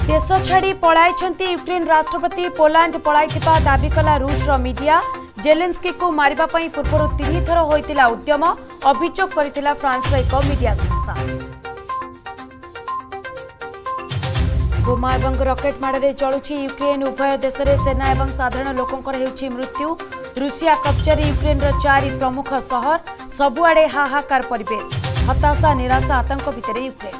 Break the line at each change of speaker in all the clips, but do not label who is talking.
देश छाड़ी पलाइछंती यूक्रेन राष्ट्रपति पोलैंड पलाइथिबा दाबी कला रूसर मीडिया। जेलेंस्की को मारिबा पई पूर्व 3 थर होइतिला उद्यम अभियोग करथिला फ्रांस एक मीडिया संस्था। बोमा एवं रॉकेट माड़े जलुछि यूक्रेन। उभय देश में सेना और साधारण लोकंकर हेउछि मृत्यु। रूसिया कब्जा यूक्रेन 4 प्रमुख सहर। सबुआड़े हाहाकार परिवेश। हताशा निराशा आतंक भितर यूक्रेन।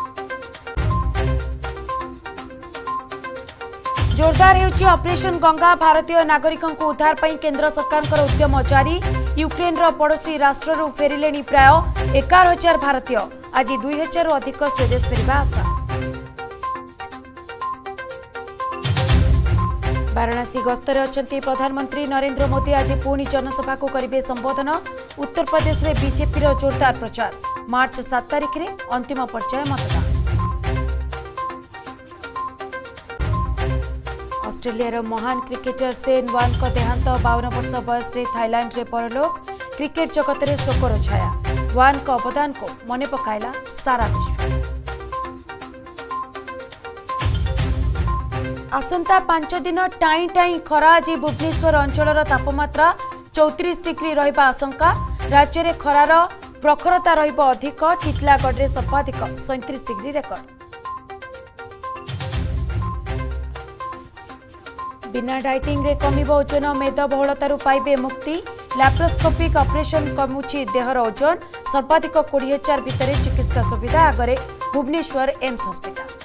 जोरदार हेउछि ऑपरेशन गंगा। भारतीय नागरिकों को उद्धार पई केंद्र सरकार उद्यम जारी। यूक्रेन पड़ोसी राष्ट्र फेरिले प्राय 11,000 भारतीय। आज 2,000 अधिक स्वदेश फेरिबा आशा। वाराणसी गस्तर अछंती प्रधानमंत्री नरेंद्र मोदी। आज पुणी जनसभा को करिवे संबोधन। उत्तर प्रदेश में बीजेपी जोरदार प्रचार। मार्च 7 तारिख में अंतिम पर्याय मतदान। ऑस्ट्रेलिया महान क्रिकेटर शेन वार्न का देहांत। 52 वर्ष बयस थाईलैंड रे परलोक। क्रिकेट जगत में शोकर छाया। वार्न का अवदान को मन पकाइला सारा विश्व। आसंता 5 दिन टाई टाई खरा। आज भुवनेश्वर अंचल तापमात्रा 34 डिग्री रहिबा आशंका। राज्य में खरार प्रखरता रहिबो अधिक। टिटलागढ़ में सर्वाधिक 37 डिग्री रेकर्ड। बिना डाइटिंग रे कमिबो ओजन। मेदबहुलतारू पाइबे मुक्ति। लैप्रोस्कोपिक ऑपरेशन कमुछि देहर ओजन। सर्वाधिक 20,000 भितर चिकित्सा सुविधा। आगरे भुवनेश्वर एम्स हॉस्पिटल।